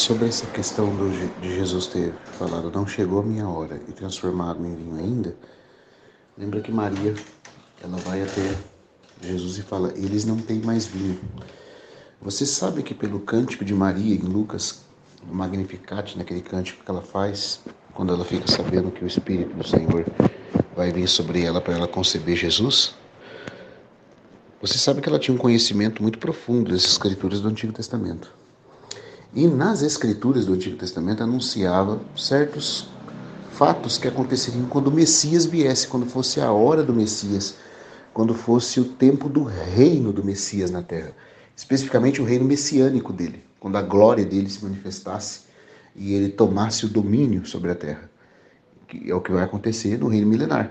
Sobre essa questão de Jesus ter falado, não chegou a minha hora, e transformar água em vinho ainda, lembra que Maria, ela vai até Jesus e fala, eles não têm mais vinho. Você sabe que pelo cântico de Maria em Lucas, no Magnificat, naquele cântico que ela faz, quando ela fica sabendo que o Espírito do Senhor vai vir sobre ela para ela conceber Jesus, você sabe que ela tinha um conhecimento muito profundo das escrituras do Antigo Testamento. E nas escrituras do Antigo Testamento anunciava certos fatos que aconteceriam quando o Messias viesse, quando fosse a hora do Messias, quando fosse o tempo do reino do Messias na terra. Especificamente o reino messiânico dele, quando a glória dele se manifestasse e ele tomasse o domínio sobre a terra, que é o que vai acontecer no reino milenar.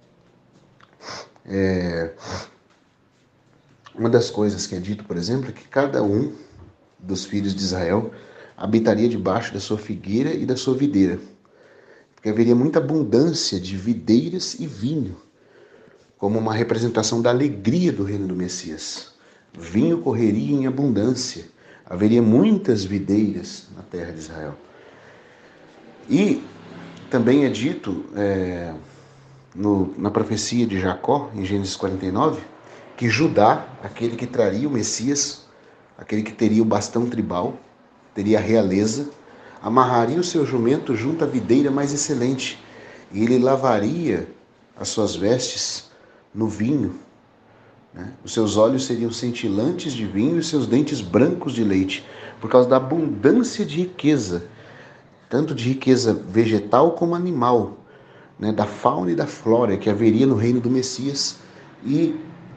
Uma das coisas que é dito, por exemplo, é que cada um dos filhos de Israel habitaria debaixo da sua figueira e da sua videira, porque haveria muita abundância de videiras e vinho, como uma representação da alegria do reino do Messias. Vinho correria em abundância, haveria muitas videiras na terra de Israel. E também é dito na profecia de Jacó, em Gênesis 49, que Judá, aquele que traria o Messias, aquele que teria o bastão tribal, teria a realeza, amarraria o seu jumento junto à videira mais excelente, e ele lavaria as suas vestes no vinho. Os seus olhos seriam cintilantes de vinho e os seus dentes brancos de leite, por causa da abundância de riqueza, tanto de riqueza vegetal como animal, da fauna e da flora que haveria no reino do Messias e,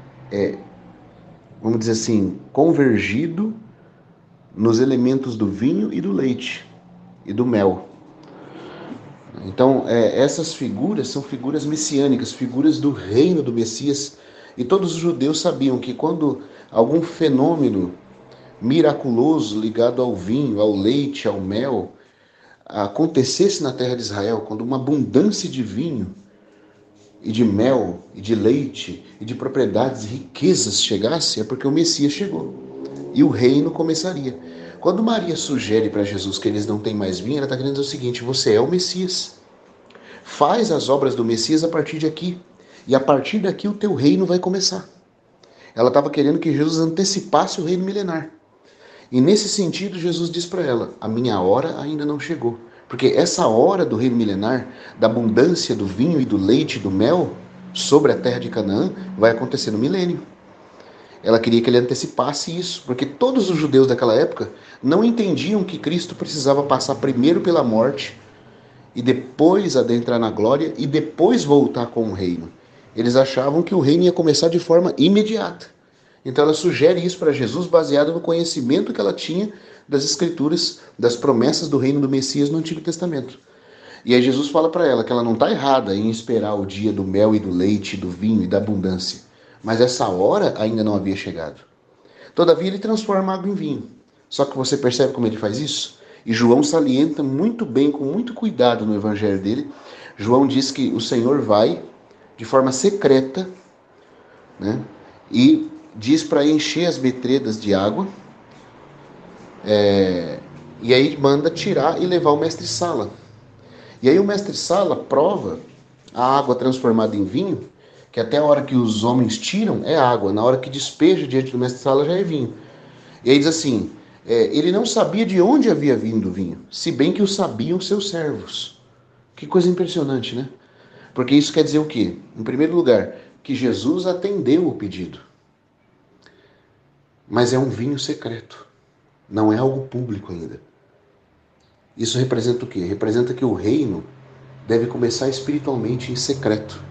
vamos dizer assim, convergido nos elementos do vinho e do leite e do mel. Então, essas figuras são figuras messiânicas, figuras do reino do Messias. E todos os judeus sabiam que quando algum fenômeno miraculoso ligado ao vinho, ao leite, ao mel, acontecesse na terra de Israel, quando uma abundância de vinho e de mel e de leite e de propriedades e riquezas chegasse, é porque o Messias chegou e o reino começaria. Quando Maria sugere para Jesus que eles não têm mais vinho, ela está querendo dizer o seguinte: você é o Messias. Faz as obras do Messias a partir de aqui. E a partir daqui o teu reino vai começar. Ela estava querendo que Jesus antecipasse o reino milenar. E nesse sentido, Jesus diz para ela: a minha hora ainda não chegou. Porque essa hora do reino milenar, da abundância do vinho e do leite e do mel sobre a terra de Canaã, vai acontecer no milênio. Ela queria que ele antecipasse isso, porque todos os judeus daquela época não entendiam que Cristo precisava passar primeiro pela morte e depois adentrar na glória e depois voltar com o reino. Eles achavam que o reino ia começar de forma imediata. Então ela sugere isso para Jesus baseado no conhecimento que ela tinha das escrituras, das promessas do reino do Messias no Antigo Testamento. E aí Jesus fala para ela que ela não está errada em esperar o dia do mel e do leite, do vinho e da abundância. Mas essa hora ainda não havia chegado. Todavia ele transforma água em vinho. Só que você percebe como ele faz isso? E João salienta muito bem, com muito cuidado no evangelho dele. João diz que o Senhor vai de forma secreta, e diz para encher as betredas de água, e aí manda tirar e levar o mestre-sala. E aí o mestre-sala prova a água transformada em vinho, que até a hora que os homens tiram é água, na hora que despeja diante do mestre-sala já é vinho. E aí diz assim, ele não sabia de onde havia vindo o vinho, se bem que o sabiam seus servos. Que coisa impressionante, né? Porque isso quer dizer o quê? Em primeiro lugar, que Jesus atendeu o pedido. Mas é um vinho secreto, não é algo público ainda. Isso representa o quê? Representa que o reino deve começar espiritualmente em secreto.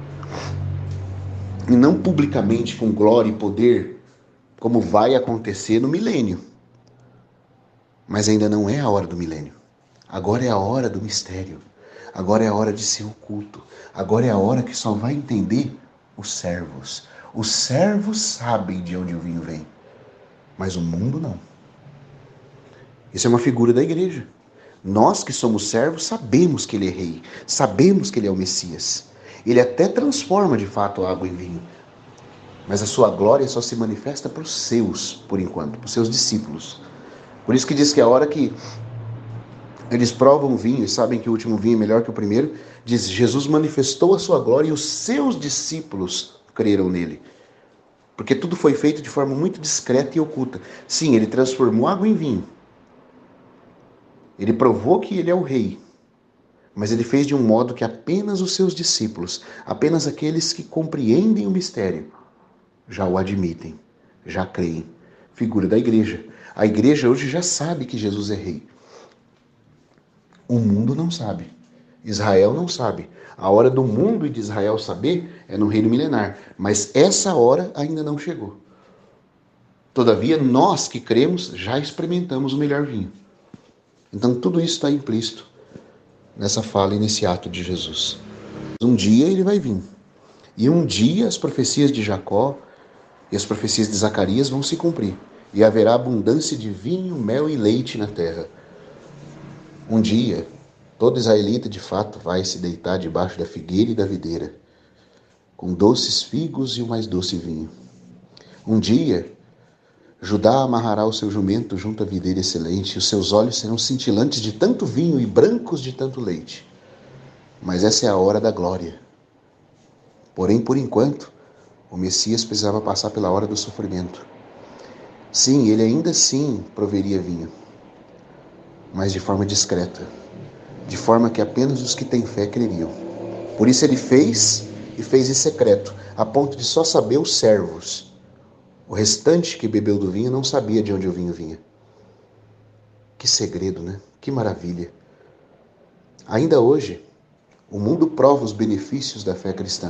E não publicamente com glória e poder, como vai acontecer no milênio. Mas ainda não é a hora do milênio. Agora é a hora do mistério. Agora é a hora de ser oculto. Agora é a hora que só vai entender os servos. Os servos sabem de onde o vinho vem, mas o mundo não. Isso é uma figura da igreja. Nós que somos servos sabemos que ele é rei, sabemos que ele é o Messias. Ele até transforma de fato a água em vinho, mas a sua glória só se manifesta para os seus, por enquanto, para os seus discípulos. Por isso que diz que a hora que Eles provam o vinho e sabem que o último vinho é melhor que o primeiro. Diz, Jesus manifestou a sua glória e os seus discípulos creram nele. Porque tudo foi feito de forma muito discreta e oculta. Sim, ele transformou água em vinho. Ele provou que ele é o rei. Mas ele fez de um modo que apenas os seus discípulos, apenas aqueles que compreendem o mistério, já o admitem, já creem. Figura da igreja. A igreja hoje já sabe que Jesus é rei. O mundo não sabe. Israel não sabe. A hora do mundo e de Israel saber é no reino milenar. Mas essa hora ainda não chegou. Todavia, nós que cremos já experimentamos o melhor vinho. Então, tudo isso está implícito nessa fala e nesse ato de Jesus. Um dia ele vai vir. E um dia as profecias de Jacó e as profecias de Zacarias vão se cumprir. E haverá abundância de vinho, mel e leite na terra. Um dia, todo israelita de fato vai se deitar debaixo da figueira e da videira, com doces figos e o mais doce vinho. Um dia, Judá amarrará o seu jumento junto à videira excelente, e os seus olhos serão cintilantes de tanto vinho e brancos de tanto leite. Mas essa é a hora da glória. Porém, por enquanto, o Messias precisava passar pela hora do sofrimento. Sim, ele ainda assim proveria vinho, mas de forma discreta, de forma que apenas os que têm fé creriam. Por isso ele fez e fez em secreto, a ponto de só saber os servos. O restante que bebeu do vinho não sabia de onde o vinho vinha. Que segredo, né? Que maravilha. Ainda hoje, o mundo prova os benefícios da fé cristã.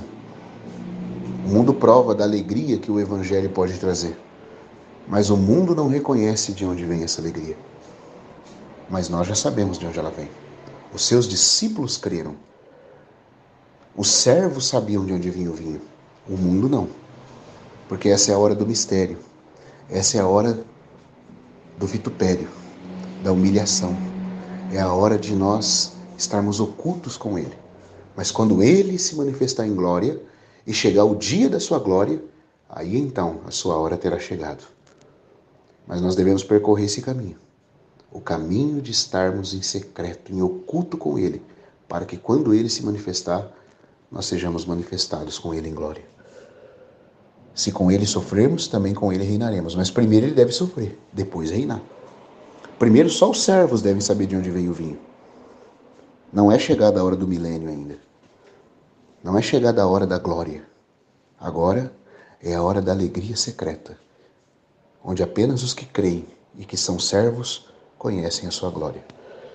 O mundo prova da alegria que o Evangelho pode trazer. Mas o mundo não reconhece de onde vem essa alegria. Mas nós já sabemos de onde ela vem. Os seus discípulos creram. Os servos sabiam de onde vinha o vinho. O mundo não. Porque essa é a hora do mistério. Essa é a hora do vitupério, da humilhação. É a hora de nós estarmos ocultos com Ele. Mas quando Ele se manifestar em glória e chegar o dia da sua glória, aí então a sua hora terá chegado. Mas nós devemos percorrer esse caminho. O caminho de estarmos em secreto, em oculto com Ele, para que quando Ele se manifestar, nós sejamos manifestados com Ele em glória. Se com Ele sofrermos, também com Ele reinaremos. Mas primeiro Ele deve sofrer, depois reinar. Primeiro só os servos devem saber de onde veio o vinho. Não é chegada a hora do milênio ainda. Não é chegada a hora da glória. Agora é a hora da alegria secreta, onde apenas os que creem e que são servos conhecem a sua glória.